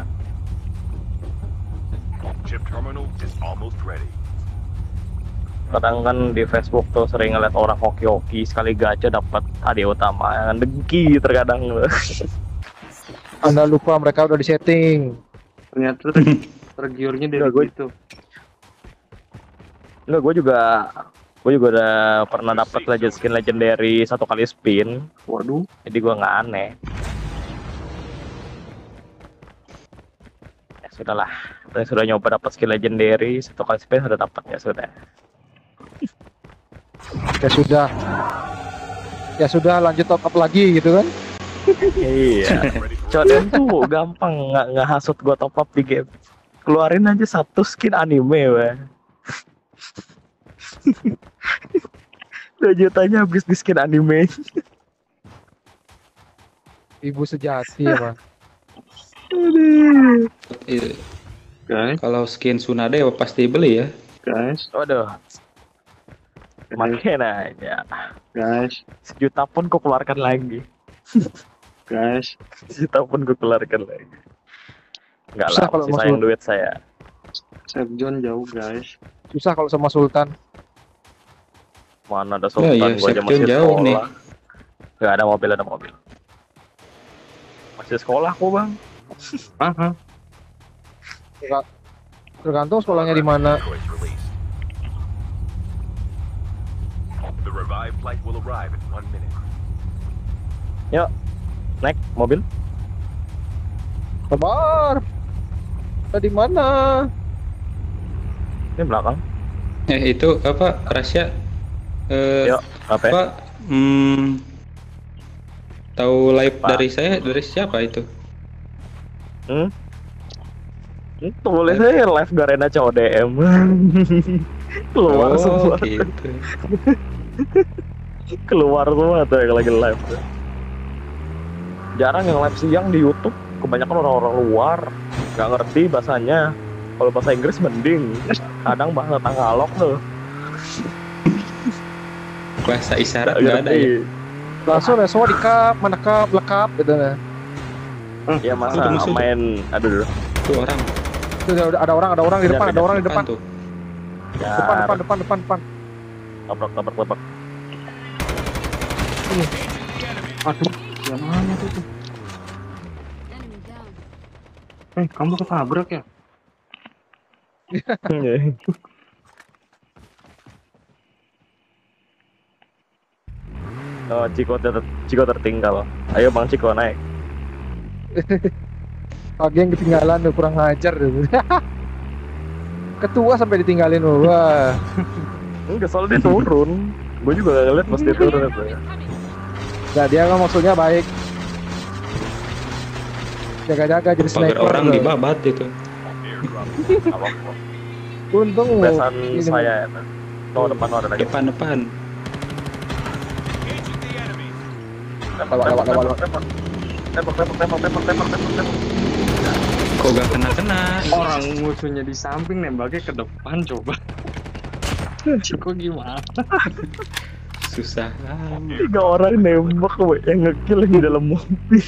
Chip terminal is almost ready. Kadang kan di Facebook tuh sering ngeliat orang hoki-hoki sekali gacha dapat hadiah utama. Dengki terkadang. Anda lupa mereka udah disetting. Ternyata ter- tergiurnya dari Enggak, gue- situ. Enggak, gue juga gue juga udah pernah dapat legend skin legendary satu kali spin. Waduh. Jadi gue nggak aneh. Ya sudahlah. Saya sudah nyoba dapat skin legendary satu kali spin sudah dapat ya sudah. Ya sudah. Ya sudah lanjut top up lagi gitu kan. Iya. Ready for Coden tuh gampang nggak nggak hasut gue top up di game. Keluarin aja satu skin anime, weh. dua jutanya habis di skin anime. Ibu sejati ya, Bang. Iya, Guys, kalau skin Tsunade ya pasti beli ya. guys, Waduh, makin aja. guys, Sejuta pun kau keluarkan lagi. guys. Sejuta pun kau keluarkan lagi. Enggak Susah lah, kalau masih mau sayang suruh- duit saya. Save zone jauh, guys. Susah kalau sama Sultan. Mana ada Ya, sultan, iya, gua aja Septian masih jauh nih. sekolah. Gak ada mobil, ada mobil. Masih sekolah kok bang. Aha. Tergantung sekolahnya di mana. decoys released. The revived flight will arrive in one minute. Naik mobil. Sabar. Tadi mana? Ini belakang. Eh itu apa rahasia? Eh, Yuk, apa? Ya? apa? Hmm, tahu live Apa? dari saya dari siapa itu? Hmm? Itu boleh saya live Garena C O D M. Keluar Oh, semua. gitu. Keluar semua tuh yang lagi live tuh. Jarang yang live siang di YouTube. Kebanyakan orang-orang luar nggak ngerti bahasanya. Kalau bahasa Inggris mending. Kadang bahasa Tagalog tuh. Bahasa isyarat Nggak nggak ada ya? ngerti. Langsung ya semua di cup, mana cup, lekap gitu nah. Ya masa Musuh, musuh. main. Aduh, aduh. Tuh orang. Itu ada ada orang, ada orang di depan, ada orang di depan. tuh. Ya, Depan, depan, depan, depan, depan. tabrak, tabrak, tabrak. Aduh, yang mana tuh? tuh? Enemy down. Eh, kamu ketabrak ya? Oh, Ciko, ter Ciko tertinggal. Ayo Bang Ciko naik. Lagi yang ketinggalan tuh kurang ngajar tuh. Ketua sampai ditinggalin loh. Wah. Enggak, soalnya dia turun. Gue juga gak ngeliat pas dia turun itu. Airdrop is coming. Nah, dia kan maksudnya baik. Jaga-jaga jadi Pagar sniper. orang tuh. dibabat itu. Apa-apa. Untung Besan ini saya itu. Tuh depan ada lagi. Depan-depan. Tembak, Lewat, lewat, tembak, lewat. tembak, tembak, tembak, tembak, tembak, tembak, tembak, tembak. Kok gak kena-kena? Orang musuhnya di samping nembaknya ke depan coba. Ciko gimana? Susah. Tiga orang nembak we, yang ngekill di dalam mobil.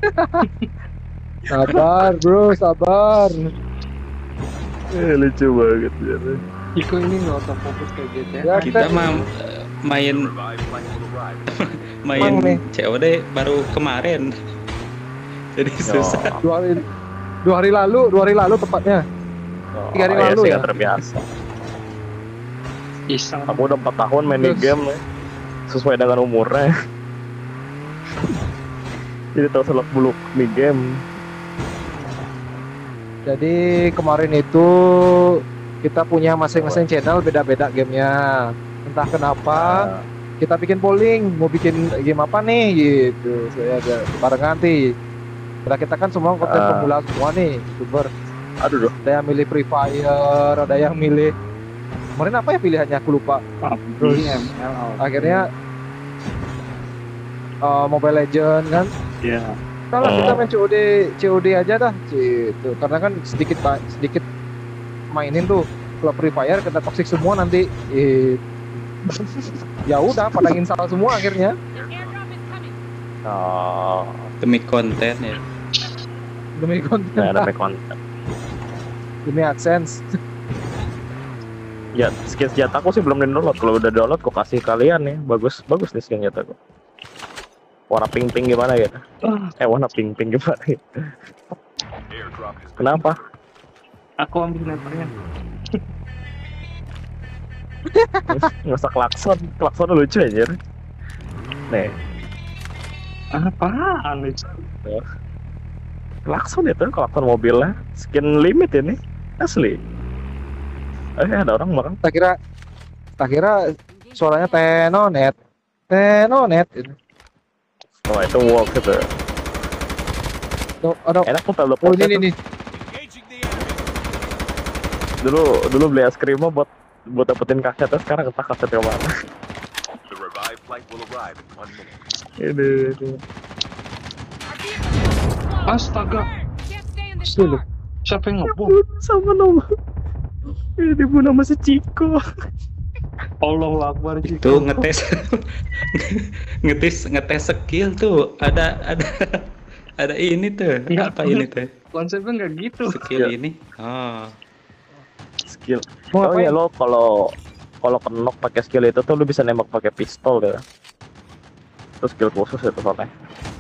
sabar, bro, sabar. Eh, lucu banget ya. Ciko ini nggak usah fokus ke G T A. Ya, Kita mah eh, main Revived flight will arrive. main Emang nih. C O D baru kemarin. Jadi susah. Dua hari dua hari lalu, dua hari lalu tepatnya. Oh, Tiga hari iya lalu sih, ya? nggak terbiasa. Iseng. Aku udah empat tahun main di Terus- game ya. Sesuai dengan umurnya. Jadi tahu seluk beluk di game. Jadi kemarin itu kita punya masing-masing channel beda-beda gamenya. Entah kenapa Nah, kita bikin polling mau bikin game apa nih gitu. Saya ada barengan nanti. Karena kita kan semua konten Ah. pemula semua nih, youtuber. aduh, duh. Ada yang milih Free Fire, ada yang milih kemarin apa ya pilihannya aku lupa. P U B G, Terus, M L. Akhirnya uh, Mobile Legend kan. Ya. Udah lah, Oh. kita main C O D C O D aja dah gitu. Karena kan sedikit ba- sedikit mainin tuh kalau Free Fire kena toxic semua nanti. Eh, ya udah pada install semua akhirnya. The airdrop is coming. Oh, Demi konten ya. Demi konten, nah, ada konten. demi AdSense. Ya, skin senjataku sih belum di download. Kalau udah download, kok kasih kalian nih. Bagus, bagus nih skin senjataku. Warna pink pink gimana ya? Ah, Eh, warna pink pink gimana ya? Airdrop has been Kenapa? aku ambil snipernya. Nggak usah klakson, klakson lucu aja. Nih, Apaan itu? klakson itu, klakson mobilnya. Skin limit ini, asli. Eh, ada orang makan. Tak kira tak kira suaranya Tenonet. Tenonet itu. Oh, itu work gitu. Tuh, ada Enak tuh kalau oh ini nih, nih. Dulu dulu beli es krim mah buat buat dapetin kasetnya, sekarang entah kaset yang mana. the revived flight will arrive in one minute. Ini, ini. Our vehicle is close. Astaga. Can't stay in the Astaga. car. Siapa yang ngebom? Sama nama. Ini dibunuh sama si Ciko. Allahu Akbar. Itu ngetes ngetes ngetes skill tuh ada ada ada ini tuh. Ya, Apa ini tuh? Konsepnya nggak gitu. Skill Ya. ini. Oh. Skill. Mau Oh ngapain? iya, lo kalau kalau kenok pakai skill itu tuh lo bisa nembak pakai pistol gitu. Itu skill khusus itu soalnya.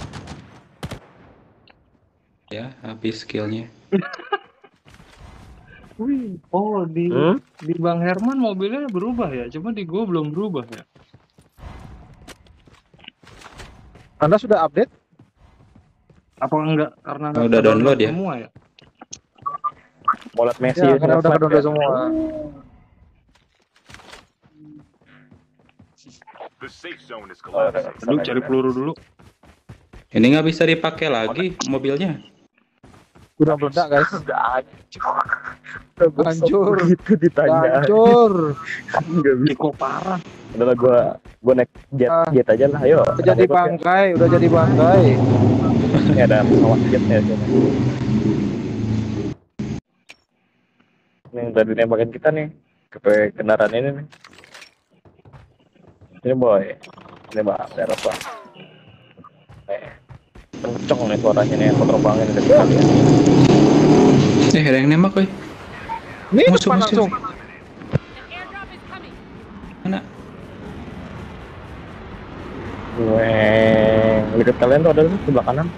Ya, habis skillnya. Wih, oh di Hmm? di Bang Herman mobilnya berubah ya, cuma di gua belum berubah ya. Anda sudah update? Apa enggak karena Oh, nggak udah download ya? semua ya? Mau liat Messi Ya, karena udah nge-flag kedownload ya? semua. The safe zone is Oh, udah, collapsing. Dulu cari peluru dulu. Ini nggak bisa dipakai lagi mobilnya. Udah meledak guys. Udah hancur. Udah gosok Hancur. begitu ditanya. Hancur. Nggak bisa. Iko parah. Udah lah, gua gua naik jet Ah. jet aja lah, ayo. Udah jadi bangkai, udah jadi bangkai. Ini ada pesawat jetnya sini. Ini yang tadi nembakin kita nih ke kendaraan ini nih. Ini boy, ini bang, daerah bang. Nih, kenceng nih suaranya nih, aku terbangin dari kalian. Eh, ada yang nembak, woi. Nih Musuh, depan musuh. langsung. The airdrop is coming. Mana? Weng, dekat kalian tuh ada tuh sebelah kanan.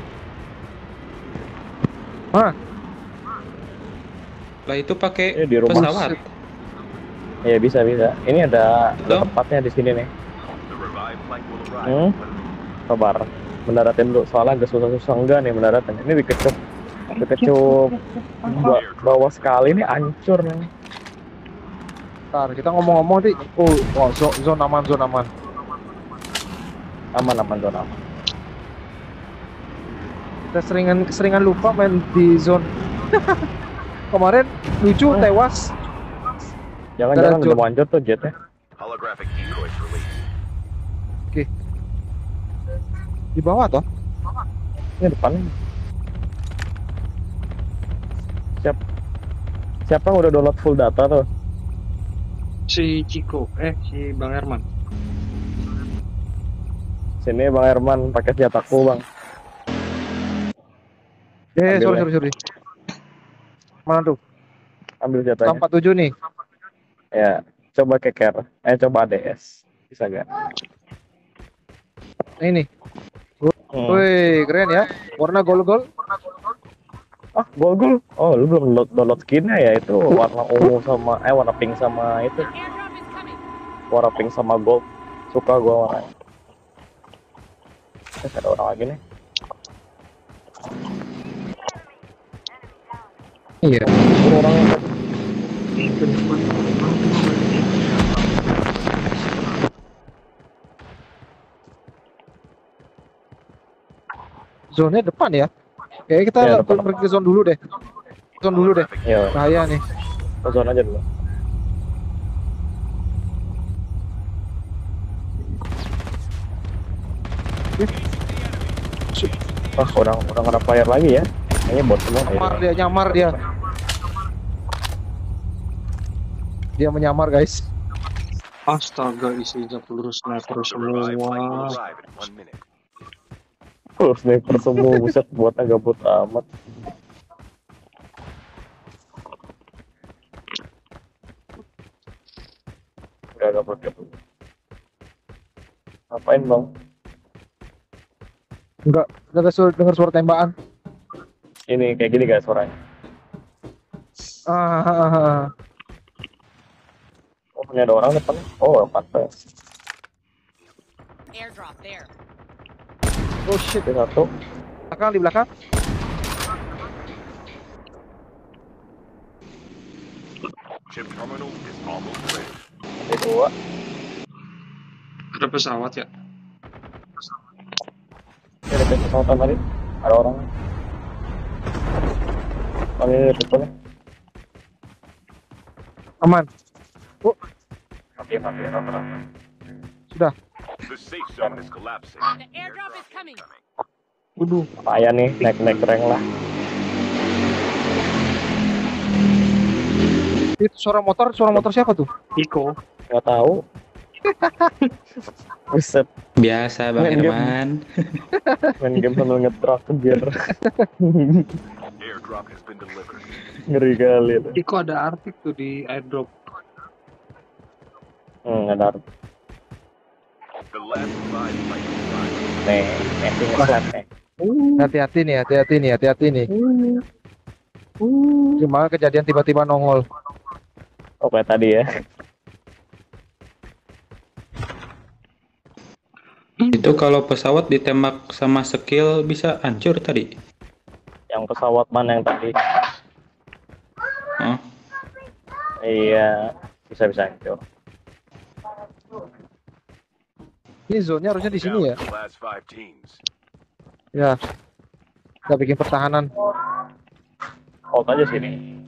Lah itu pakai Ini di rumah. pesawat. Iya bisa bisa. Ini ada, ada Halo? tempatnya di sini nih. The revived flight will arrive Hmm? in one minute. Sabar, mendaratin dulu. Soalnya agak susah-susah enggak nih mendaratin. Ini dikecup, dikecup ba- bawah sekali nih, hancur nih. Ntar kita ngomong-ngomong di oh, oh zo- zona aman, zona aman. Aman aman zona aman. Kita seringan seringan lupa main di zone. Kemarin lucu Hmm. tewas. Jangan-jangan Hancur. udah mau hancur tuh jetnya. Holographic decoys released. Di bawah toh. Ini depan. Siap. Siapa yang udah download full data tuh? Si Ciko, eh si Bang Herman. Sini Bang Herman pakai senjataku bang. Eh, Ambil sorry, ya. sorry, sorry. Mana tuh? Ambil senjatanya. empat tujuh nih. Ya, coba keker. Eh coba A D S. Bisa gak? Ini. Hmm. Wih, keren ya. Warna gold-gold. Ah, gol gol. Oh, lu belum download, download skinnya ya? Itu warna ungu sama eh warna pink sama itu. The airdrop is coming. Warna pink sama gold. Suka gua warnanya. Eh, ada orang lagi nih. Iya. Ini orang yang tadi. Zone-nya depan ya. Kayaknya kita Iya, depan. pergi ke zone dulu deh. Zone dulu deh. Ya, Bahaya nih. ke zona aja dulu. Wah, udah udah kena player lagi ya. Kayaknya bot semua. Nyamar dia, nyamar dia. Dia menyamar guys. Astaga, isinya peluru sniper The revived flight will semua. arrive in one minute. Oh, sniper semua, buset, buat agak buat amat. Udah agak buat ngapain bang? Enggak, kita suruh dengar suara tembakan. Ini kayak gini guys suaranya. Ah, ah, ah. Oh, punya ada orang depan. Oh, pantas. Airdrop there. Oh shit, Ada satu. belakang di belakang. Chip terminal is almost ready. Ada dua. Ada pesawat ya? Ini ada pesawat tadi. Ada orang. Oh, ini depannya. Aman. Mati, mati, rata-rata. Sudah. The safe zone is collapsing. The airdrop is coming. Waduh, Payah nih, naik-naik rank lah. Itu suara motor, suara motor siapa tuh? Iko. Nggak tahu. Buset, Biasa Bang Main game. Herman. main game sambil nge-truck biar Airdrop has been delivered. ngeri kali. Iko ada artik tuh di airdrop. Hmm, ada The last revived flight will arrive. nih, ending slap nih. Hati-hati nih, hati-hati nih, hati-hati nih. Gimana kejadian tiba-tiba nongol? Oh, kayak tadi ya. Itu kalau pesawat ditembak sama skill bisa hancur tadi. Yang pesawat mana yang tadi? Oh, Iya, bisa-bisa itu. Ini zone-nya harusnya di sini ya. Down to the last five teams. Ya. Kita bikin pertahanan. Hold aja sini.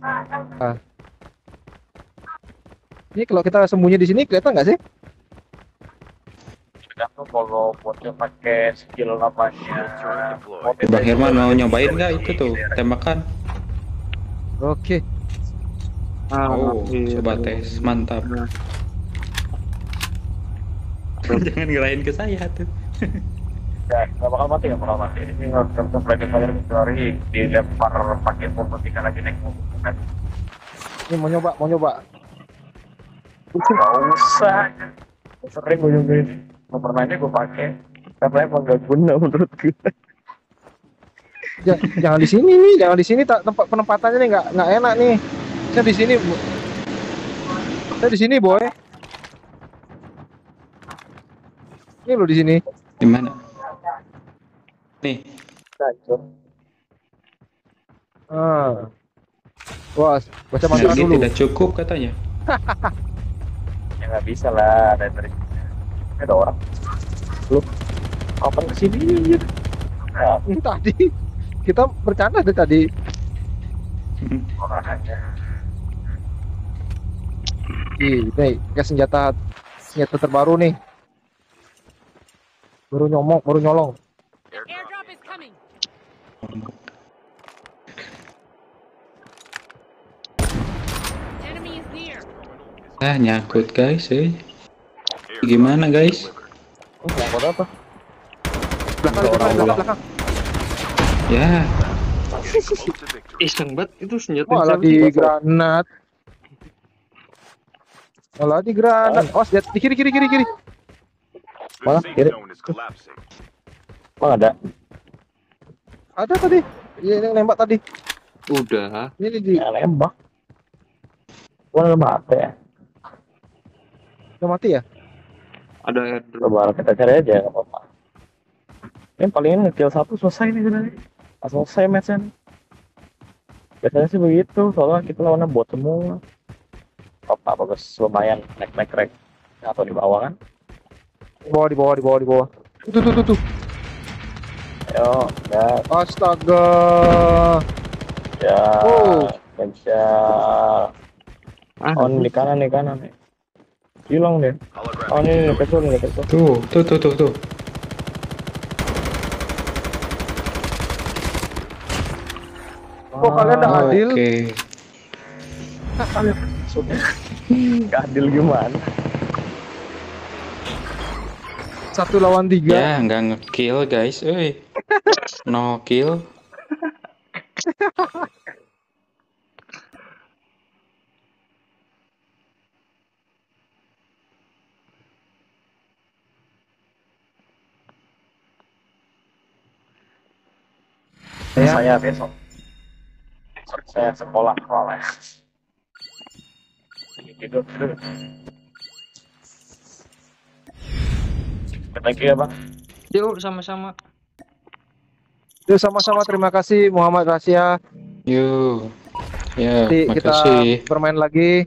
Ini kalau kita sembunyi di sini kelihatan nggak sih? Tergantung kalau botnya pakai skill namanya. Turret deployed. Bang Herman mau nyobain nggak itu tuh tembakan? Oke. Ah, Oh, iya, coba bener. tes, mantap. Nah, Jangan ngerain ke saya tuh. Ya, nggak bakal mati, nggak bakal mati. Ini nggak bisa belajar fire kecuali dilempar pakai bom ketika lagi naik mobil. Ini mau nyoba, mau nyoba. Nggak usah. Sering gue nyobain. Nggak pernahnya gue pakai. Karena emang nggak guna menurut gue. Ja- jangan di sini nih, jangan di sini. Tak tempat penempatannya nih nggak nggak enak nih. Saya di sini, Bu. Saya di sini, boy. Ini lo di sini. Di mana? Nih, Hancur. Ah. Wah, baca mantra energi dulu. tidak cukup katanya. Ya nggak bisa lah. Ada dari. Ini ada orang. Lu kapan kesini? Nah, Ini tadi kita bercanda deh tadi. orang aja. Ih, nih, kayak senjata senjata terbaru nih. Baru nyomong, baru nyolong. Airdrop is coming. Enemy is near. Ah, nyangkut guys, eh. Gimana guys? Oh, yang kode apa? Belakang, Ada orang belakang, belakang. belakang. Ya, Close to victory. iseng banget itu senjata Malah siapa di sih? granat. Malah di granat. Oh, di, di kiri, kiri, kiri, kiri. The Mana? safe Kiri. zone is collapsing. Emang ada? Ada tadi. Iya, yang nembak tadi. Udah. Ini di Ya nembak. Gua udah mati ya. udah mati ya? Ada airdrop. Coba kita cari aja nggak apa-apa. Ini paling ngekill satu selesai nih sebenarnya. Pas selesai matchnya nih. Biasanya sih begitu, soalnya kita lawannya bot semua. Apa bagus, lumayan naik naik rank atau di bawah kan? Di bawah, di bawah, di bawah, di bawah. Tuh, tuh, tuh, tuh. Ayo, ya, Astaga. ya, Oh. kejar. Ah, Oh, ini di kanan, di kanan nih. Hilang deh. Holographic Oh, ini nih, decoys kecil nih, kecil. tuh, tuh, tuh, tuh, tuh. Oh, kalian udah adil. Oke. Gak adil gimana? Satu lawan tiga. Ya, nggak ngekill guys, eh. No kill. Ya. Saya besok. Besok saya sekolah soalnya. Gitu. Thank you ya, Bang. Yuk sama-sama. Yuk sama-sama, terima kasih Muhammad Rasya. Yuk. Ya, Nanti kita makasih. bermain lagi.